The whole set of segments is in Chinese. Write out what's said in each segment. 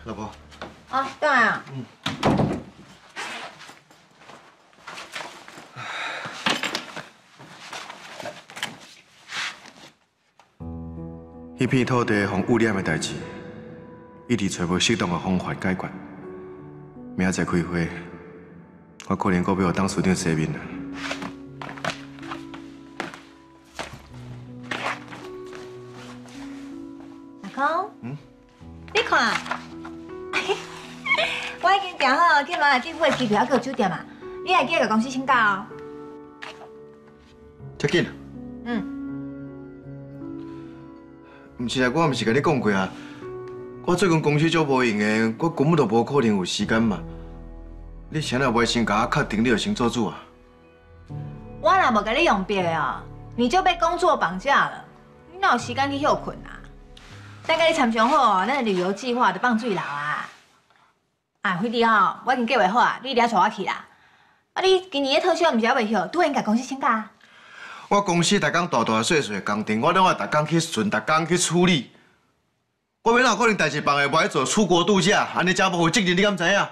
老婆。 啊，当然啊。 迄片土地防污染的代志，一直找无适当的方法解决。明仔载开会，我可能阁要当处长洗面啦。 阿公，你看，我已经订好去马来政府的机票，还有酒店啊。你还记得甲公司请假哦？ 遮紧？毋是啊，我毋是甲你讲过啊，我最近公司足无闲的，我根本就无可能有时间嘛。你谁若袂先甲我确定你就先做主啊？ 我若无甲你用别哦，你就被工作绑架了，你哪有时间去休困啊？等甲你参详好哦，咱的旅游计划就放水流啊！啊，辉弟吼，我已经计划好啊，你一定要带我去啦。啊，你今年的特休毋是还未休，拄然甲公司请假。 我公司逐工大大小小的工程，我拢要逐工去顺，逐工去处理。我免哪有可能代志办的无爱做，出国度假，安尼真无负责任，你敢知影？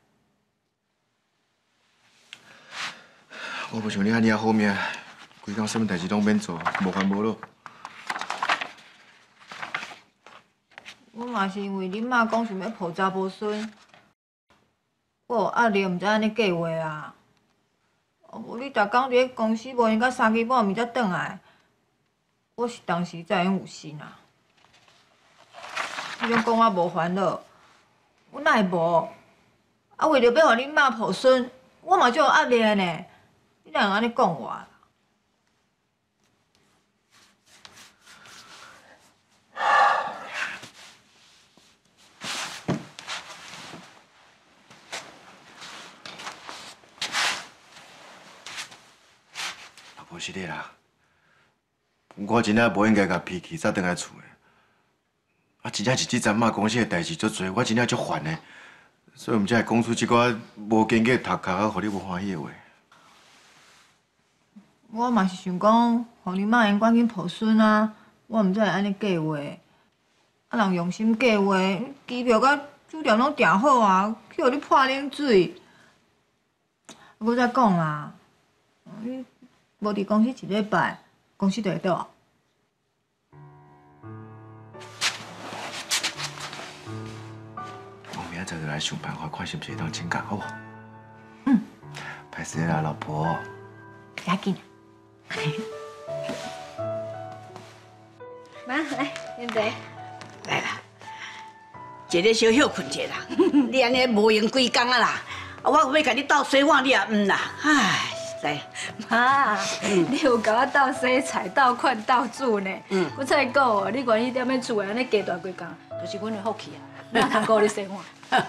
我不像你安尼啊好命，规工什么代志拢免做，无烦无恼。 我嘛是因为恁妈讲想要抱查某孙，我有压力，毋知安尼计划啊。无你逐工伫咧公司无闲到3更半暝才转来，我是当时才会有心啊。你拢讲我无烦恼，我哪会无？啊，为着要互恁妈抱孙，我嘛就有压力的呢。你哪会安尼讲我？ 无是的啦，我真正无应该甲脾气早转来厝的。啊，真正是这阵仔公司的代志足多，我真正足烦的，所以毋才会讲出即寡无经过读壳啊，互你无欢喜的话。 我嘛是想讲，互恁妈因赶紧抱孙啊，我毋才会安尼计划。啊，人用心计划，机票甲酒店拢订好啊，去互你泼冷水。我再讲啦，你无伫公司一礼拜，公司就会倒。 我明仔载就来想办法，看是毋是会当请假，好无？ 嗯。 歹势啦，老婆。 要紧。 妈，来，饮茶。 来啦，一日小休困一下啦。你安尼无闲几工啊啦，我要甲你倒洗碗，你也唔啦，唉，来。 妈，你有甲我倒洗菜、倒款、倒煮呢。我再讲哦，你愿意踮咧厝的安尼加大几工，就是阮的福气啊。你通顾你洗碗。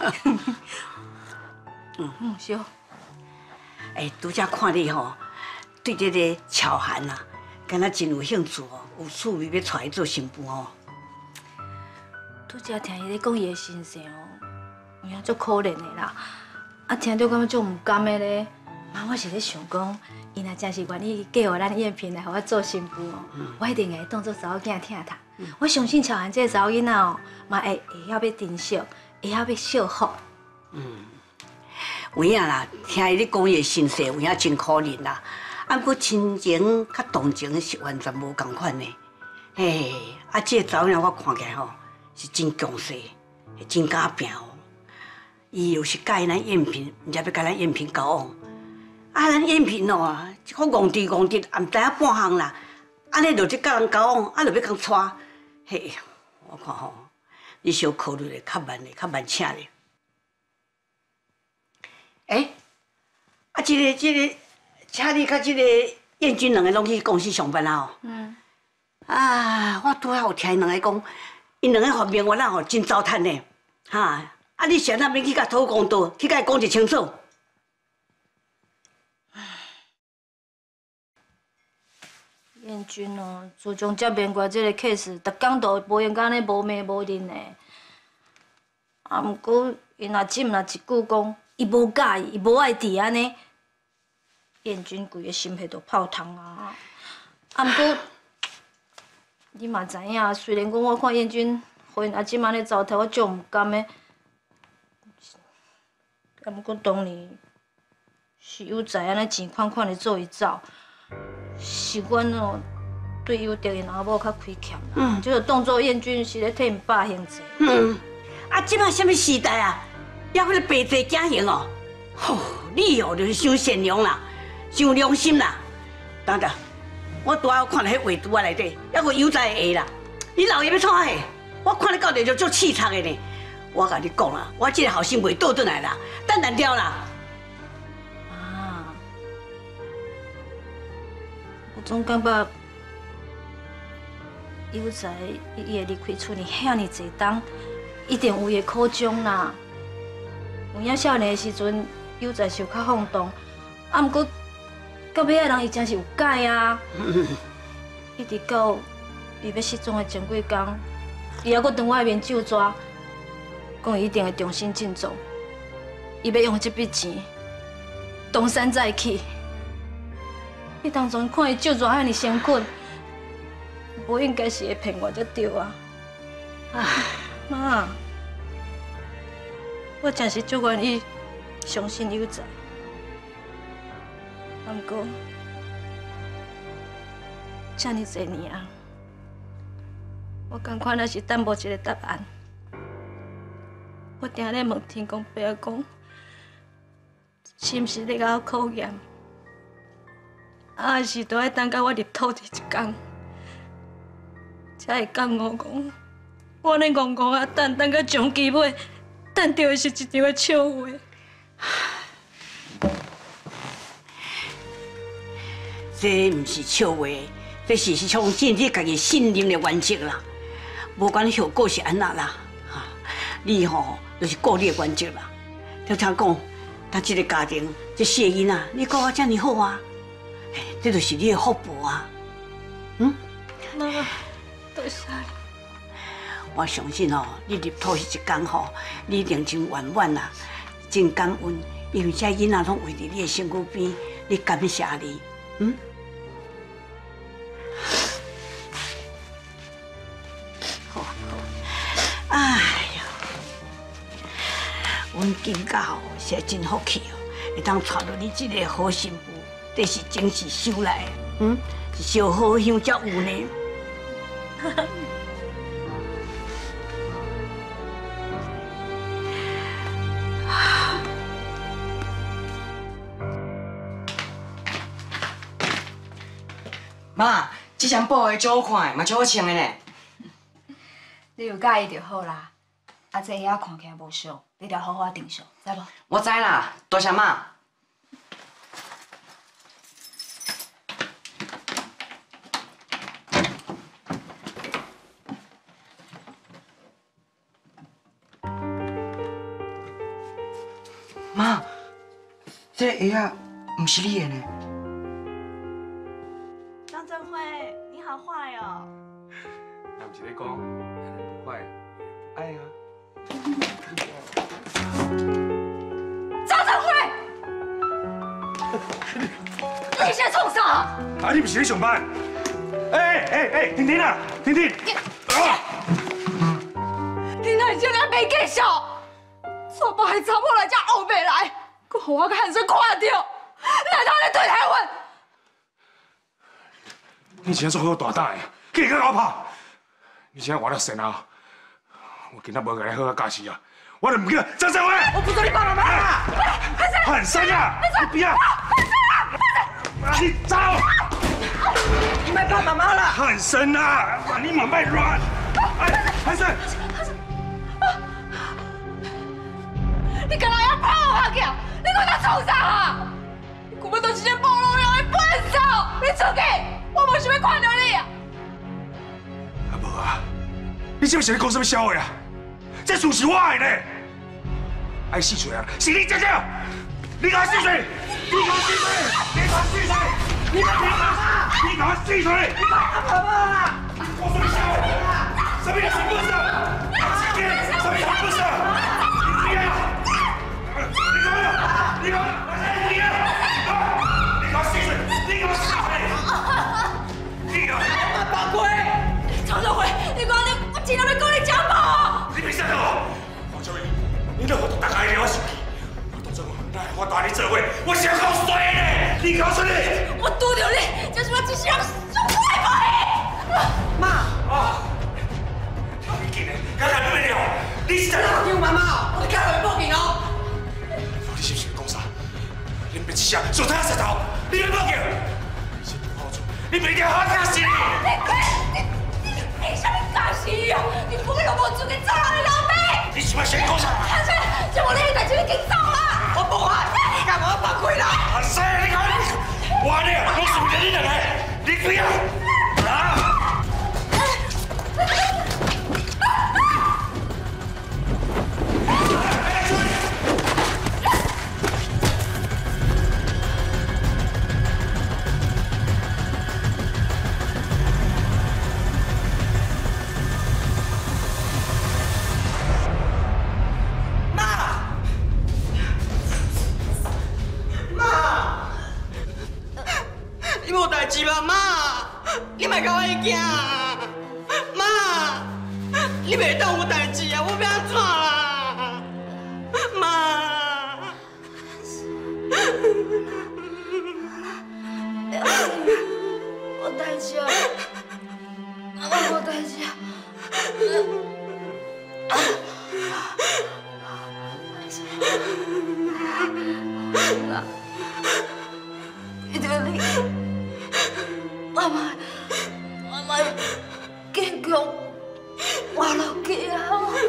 小。 哎，拄则看你吼，对这个巧涵啊，敢若真有兴趣哦，有趣味要带伊做新妇哦。 拄则听伊咧讲伊的心声哦，有影足可怜的啦。啊，听着感觉足唔甘的咧。妈，我是咧想讲，伊若真是愿意嫁予咱燕萍来，互我做新妇哦，我一定会当做查某囝疼他。我相信巧涵这个查某囡仔哦，嘛会晓要珍惜，会晓要惜福。 有影啦，听伊咧讲伊的心事，有影真可怜啦。啊，不过亲情甲同情是完全无共款的。嘿，啊，这个查某囝我看起来吼是真强势，真敢拼哦。伊又是介咱燕萍，毋知要甲咱燕萍交往。啊，咱燕萍哦，一个戆直戆直，也毋知影半项啦。安尼就去甲人交往，啊，就要共娶。嘿，我看吼，你小考虑的较慢的，较慢请的。哎，啊，这个，请你甲这个燕君两个拢去公司上班啊？啊，我拄好有听因两个讲，因两个方面我咱吼真糟蹋呢，哈。啊，你谁那免去甲讨公道，去甲伊讲一清楚。 燕君哦，自从接面过这个 case， 逐工都无闲，安尼无眠无认的。啊，毋过伊若真若一句讲，伊无介意，伊无爱伫安尼，燕君规个心血都泡汤啊！啊，毋过你嘛知影，虽然讲我看燕君，互因阿姊安尼糟蹋，我足毋甘的， 啊，不过当年是有在安尼钱款款的做伊走，是阮哦对有德的老某较亏欠啦，就当作燕君是咧替因爸行济。 啊，即摆什么时代啊，还迄个白济假行哦？吼，你哦就是伤善良啦，伤良心啦。等等，我拄仔看到迄画图啊内底，还有有才的下啦。你老爷要创啥？我看你到底就足气场的呢。我甲你讲啦，我这个后生袂倒转来啦，等难掉啦。 啊，我总感觉有才伊会离开厝里遐尼济冬，一定有伊的苦衷啦。有影少年的时阵，有才是有较放荡，啊，毋过到尾仔人伊真是有改啊。一直到伊要失踪的前几天，伊还阁当我的面酒纸，讲伊一定会重新振作。伊要用这笔钱东山再起。你当初看伊酒纸遐尼诚恳，无应该是会骗我才对啊！唉，妈，我真是足愿意相信有才，啊，毋过遮尼侪年啊，我感觉若是等无一个答案。我定咧问天公伯公，是毋是咧甲我考验？还是都要等到我入土地一天，才会觉悟讲，我咧戆戆啊等到上期尾，等到的是一场的笑话。 这毋是笑话，这是相信你家己信任的原则啦。无管后果是安那啦，哈，你吼就是顾你的原则啦。就听讲，咱这个家庭，这四个囡仔，你顾我遮尔好啊，这就是你的福报啊。 妈，多谢你。 我相信哦，你入土迄一天吼，你一定真圆满啦，真感恩，因为这囡仔拢围伫你的身躯边，你感谢你，好，哎呀，阮金家哦是真福气哦，会当娶到你这个好媳妇，这是真是修来的，是烧好香才有呢。 妈，这件布的足好看的，嘛足好穿的呢。 你有介意就好啦。啊，这遐看起来无俗，你得好好定数，知无？ 我知啦，多谢妈。妈，这鞋啊，不是你的呢。 张振辉，你好坏哦。 那不是你讲，不坏，爱啊。 张振辉，你现在冲啥？ 啊，你不是在上班？婷婷啊，婷婷， 你哪现在没继续？错把还查某来，才后袂来，佮互我个汗水看到，难道你对台湾？ 你今仔做好大胆的，竟然敢搞拍！你今仔活得神啊！我今仔无甲你好好教示啊！我就唔叫张振辉。 我不做你爸爸妈妈。 汉生啊！你不要！你走！ 你卖爸爸妈妈了！ 汉生啊！你莫卖乱！汉生！ 你干嘛要拍我啊？叫你给我他冲啥啊？你根本就是个暴露用的笨手！你出去！我无想要看到你啊！ 啊无啊！你这是在讲什么笑话啊？这厝是我的呢！爱死嘴啊！是你姐姐！你给我死嘴！你给我死嘴！你给我死嘴！你给我死嘴！你爸爸啦！我什么笑话？什么也是不是？今天什么也不是？你不要！你给我！你给我死嘴！你给我死嘴！你给我！ 爸鬼！ 张振辉，你讲你，我今天要跟你讲嘛！ 你别吓我！黄小伟，你对我大家一定要生气。我当初大你做伙，我是要靠谁呢？你告诉你， 我拄着你，就是我一世人上坏歹。 妈， 啊！你今日敢敢不了？你是在哪？ 叫妈妈，我哋家人报警哦。 你是不是讲啥？你别一声，上他石头，你要报警！你先不好做，你明天好假死你！ 你什么假死啊？你根本就无资格做人的老爸。 你是不是先讲啥？ 这无你的代志，你紧走啊！ 我不管，干嘛放开啦？ 阿生，你讲我呢，我是为了你两个，你不要啊！ 你无代志吧，妈？你莫甲我惊，妈，你袂当有代志啊，我要安怎啦？妈， 我代志啊，我无代志啊。为着你，我嘛坚强活落去啊！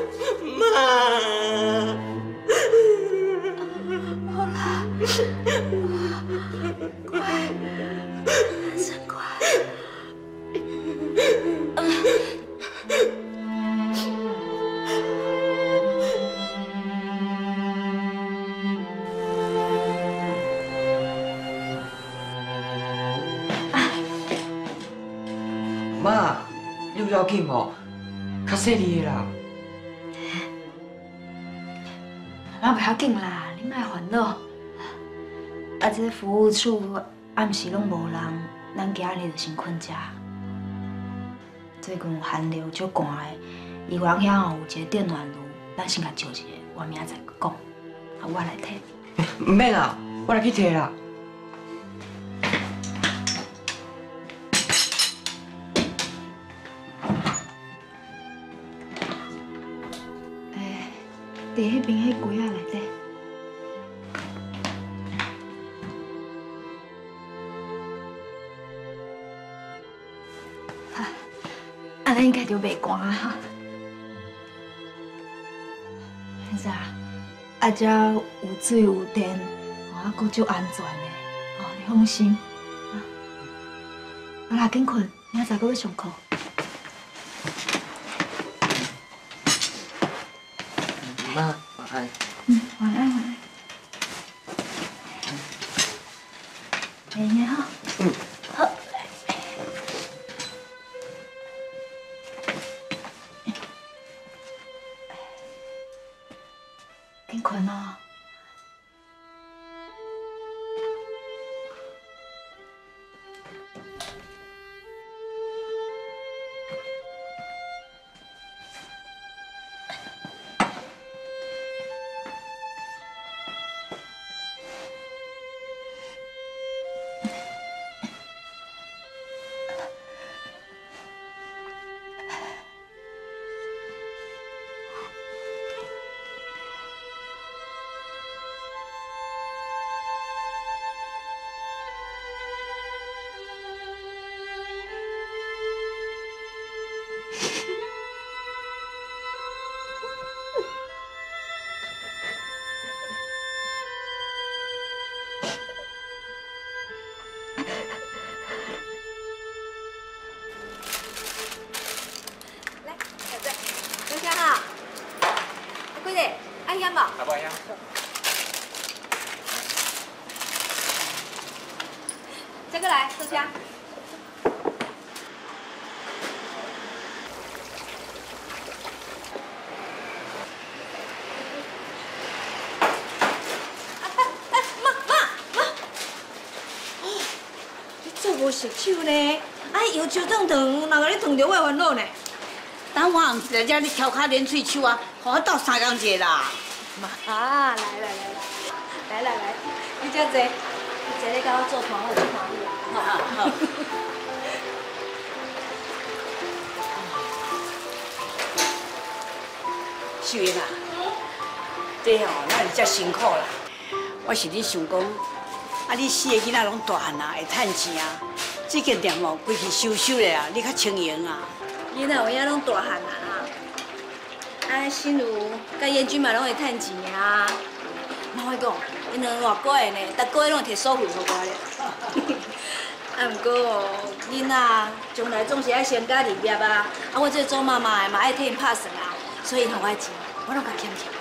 妈， 好啦，乖，真乖。 妈，你有要紧无？较细腻的啦。 啊，袂要紧啦，你莫烦恼。啊，这服务处暗时拢无人，咱今日就先困遮。最近有寒流足寒的，医院遐有一个电暖炉，咱先甲招一个，我明仔载讲。啊，我来摕。 唔免啦，我来去摕啦。 伫迄边迄柜仔内底。安尼应该就袂寒啊哈。现在啊，遮有水有电，啊，阁足安全的，哦，你放心。好啦，紧困，明仔载阁要上课。 妈，晚安。 晚安，晚安。爷爷好。好。紧困哦。爱烟吧？ 不爱烟。 这个来，收枪。你做无熟手呢？哎，摇手烫烫，哪个你烫着我烦恼呢？ 等我在这里挑卡练喙手啊，互我斗3工节啦。 妈，来， 来，你遮坐，你坐咧甲我做团，我就欢喜啊。好。 秀英啊，这吼，咱是遮辛苦啦。我是咧想讲，啊，你4个囡仔拢大汉啊，会趁钱啊。这间店哦，规气收咧啊，你较清闲啊。 囡仔有影拢大汉啊啦，啊，心如甲燕君嘛拢会趁钱啊。妈我讲，因两偌乖呢，逐个月拢摕收费互我咧。啊，毋过哦，囡仔将来总是爱成家立业啊。啊，我这做妈妈的嘛爱替因拍算啊，所以因互我的钱，我拢甲欠欠。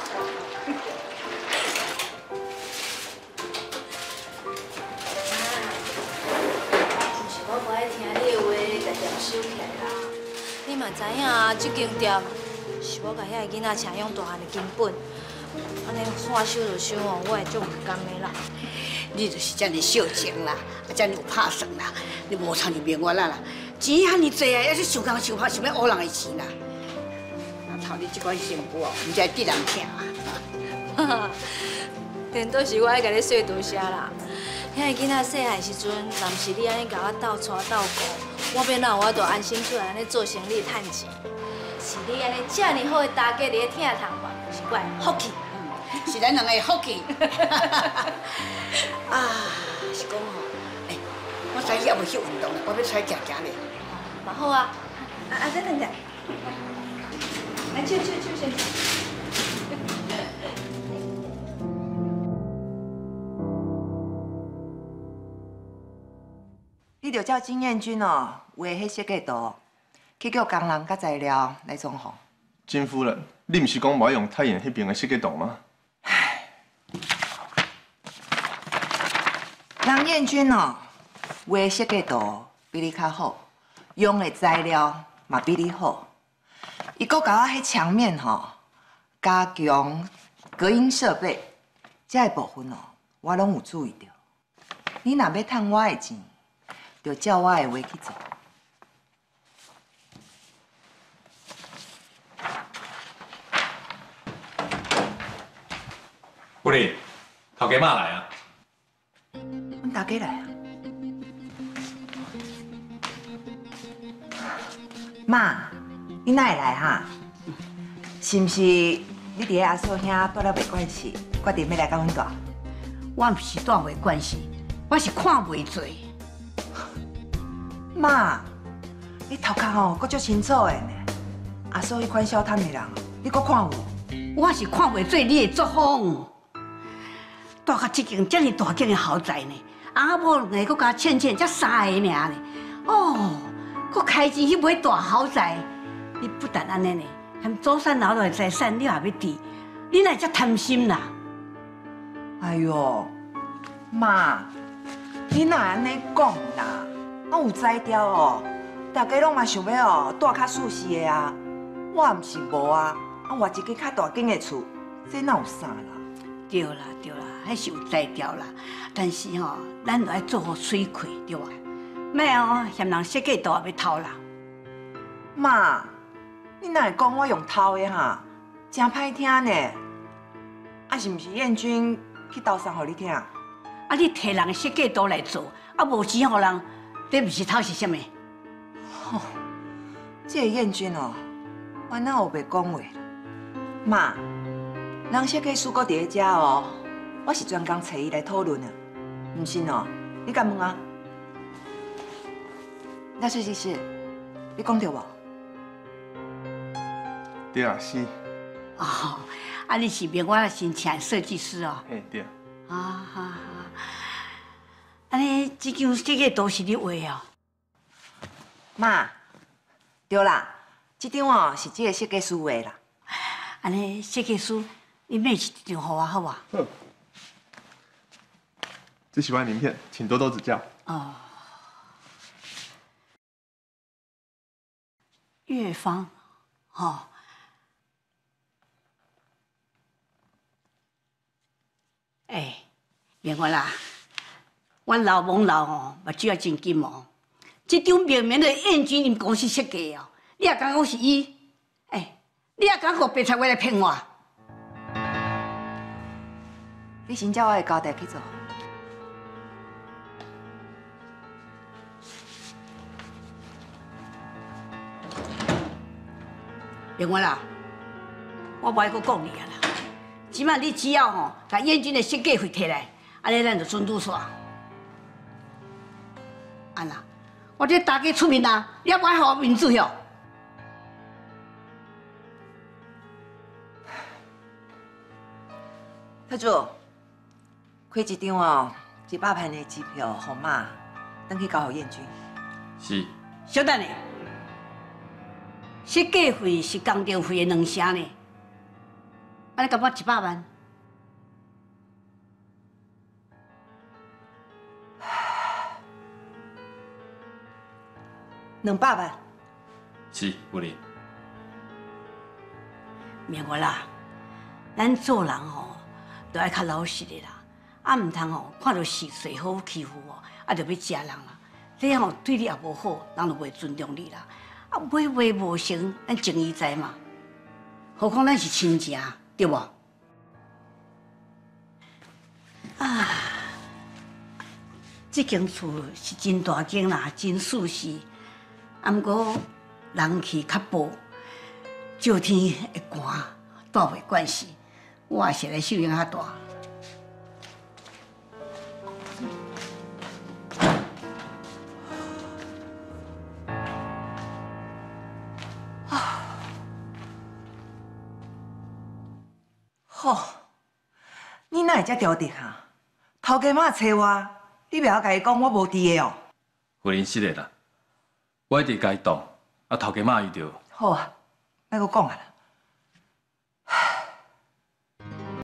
我无爱听你的话，甲店收起来啦。你嘛知影啊，这间店是我甲遐个囡仔请养大汉的根本。安尼看收就收哦，我会足唔甘的啦。 你就是遮尔小情啦，啊，遮尔有拍算啦，你无参入面我啦啦，钱遐尼济啊，还是想工想拍，想要讹人的钱啦。那头你这款媳妇哦，唔知得人疼啊。 顶多是我爱甲你说多谢啦。遐个囡仔细汉时阵，若毋是你安尼甲我斗带斗顾，我变哪有法度安心出来安尼做生意趁钱？是你安尼遮尔好的大家伫咧疼痛我，是我的福气。 是咱两个的福气。啊，是讲吼，哎，我早起也无去运动啦，我要出来行行咧。 嘛好啊，再等下，来手先。 你着照金燕君哦，画迄设计图，去叫工人甲材料来装潢。 金夫人，你唔是讲无用太阳迄边的设计图吗？ 唉，人燕君哦，画设计图比你较好，用的材料嘛比你好。伊阁甲我迄墙面吼加强隔音设备，这个部分哦，我拢有注意到。你若要趁我的钱，就照我的话去做。 夫人，头家妈来啊！ 阮大家来啊！妈，你哪会来哈？是毋是你伫咧阿嫂兄住了袂惯势，决定要来甲阮住？ 我毋是住袂惯势，我是看袂做。 妈，你头壳吼阁足清楚的呢。阿嫂迄款小贪的人，你阁看有？ 我是看袂做你的作风。住到这间遮尔大间的豪宅呢，阿某两个阁加倩倩，才3个尔呢。哦，阁开钱去买大豪宅，你不但安尼呢，含祖产留落的财产你也要治，你哪会遮贪心啦？ 哎呦，妈，你哪安尼讲啦？我有才调哦，大家拢嘛想要哦住较舒适的啊，我毋是无啊，我一间较大间的厝，这哪有啥啦？ 对啦，还是有才调啦，但是吼，咱就爱做好水亏，对吧？莫哦，嫌人设计图也要偷啦。 妈，你哪会讲我用偷的哈？真歹听呢。啊，是毋是燕君去斗相互你听？ 啊，你摕人的设计图来做，啊，无钱互人，这毋是偷是啥物？ 吼，这个燕君哦，我哪有袂讲话啦？妈，人设计师搁伫咧遮哦，我是专工找伊来讨论啊。毋信哦，你敢问啊？那设计师，你讲对无？ 对啊，是。 哦，啊，你是明我新请的设计师哦。 嘿，对。 啊哈，安尼这张设计图是你画哦？ 妈，对啦，这张哦是这个设计师画啦。 安尼设计师，你买一张互我好无？ 好。最喜欢名片，请多多指教。 哦。月芳，吼。哎，明我啦，我老懵老哦，目睭也真金哦。这张明明的燕君因公司设计哦，你也敢讲是伊？哎，你也敢讲白菜话来骗我？ 你先照我的交代去做。 另外啦，我无爱阁讲你啊啦。即摆你只要吼，把燕军的设计费摕来，安尼咱就顺拄煞。安啦，我这大家出面啦，你也不爱互我面子哟。 特助，开一张哦100万的机票，号码，等去交互燕军。 是。 小等下，设计费是工程费的2成呢，安尼甲我100万。 200万。 是，有哩。 明白啦，咱做人吼，都爱较老实的啦，啊，唔通吼看到是谁好欺负哦，啊，就要食人啦。这样吼对你也无好，人就袂尊重你啦。啊，买话无成，咱情义在嘛。何况咱是亲情，对无？啊，这间厝是真大间啦，真舒适。 啊，毋过人气较薄，照天会寒，带袂惯势。我也是来受影较大。 好，你哪会遮调定啊？头家妈找我，你袂晓甲伊讲我无伫的哦。 夫人是的啦。 我一直甲伊讲，啊头家妈伊就好啊，莫阁讲啊啦。